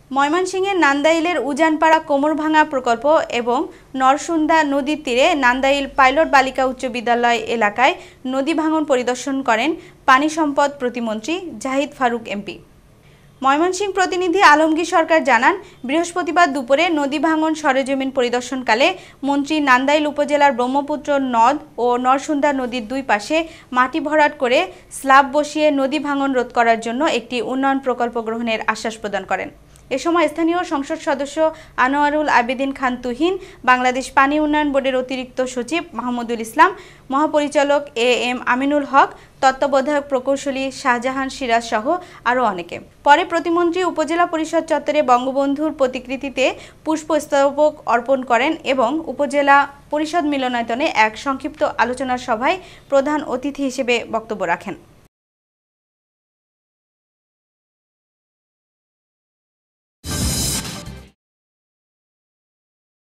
ময়মনসিংহের নান্দাইলের উজানপাড়া কোমরভাঙ্গা প্রকল্প এবং নরসুন্দা নদীর তীরে নান্দাইল পাইলট বালিকা উচ্চ বিদ্যালয় এলাকায় নদী ভাঙন পরিদর্শন করেন পানি সম্পদ প্রতিমন্ত্রী জাহিদ ফারুক এমপি। ময়মনসিংহ প্রতিনিধি আলমগীর সরকার জানান, বৃহস্পতিবার দুপুরে নদী ভাঙন সরেজমিন পরিদর্শনকালে মন্ত্রী নান্দাইল উপজেলার ব্রহ্মপুত্র নদ ও নরসুন্দা নদীর দুই পাশে মাটি ভরাট করে স্ল্যাব বসিয়ে নদী ভাঙন রোধ করার জন্য একটি উন্নয়ন প্রকল্প গ্রহণের আশ্বাস প্রদান করেন। এ সময় স্থানীয় সংসদ সদস্য আনোয়ারুল আবেদিন খান তুহিন, বাংলাদেশ পানি উন্নয়ন বোর্ডের অতিরিক্ত সচিব মাহমুদুল ইসলাম, মহাপরিচালক এম আমিনুল হক, তত্ত্বাবধায়ক প্রকৌশলী শাহজাহান সিরাজ সহ আরও অনেকে। পরে প্রতিমন্ত্রী উপজেলা পরিষদ চত্বরে বঙ্গবন্ধুর প্রতিকৃতিতে পুষ্পস্তবক অর্পণ করেন এবং উপজেলা পরিষদ মিলনায়তনে এক সংক্ষিপ্ত আলোচনা সভায় প্রধান অতিথি হিসেবে বক্তব্য রাখেন।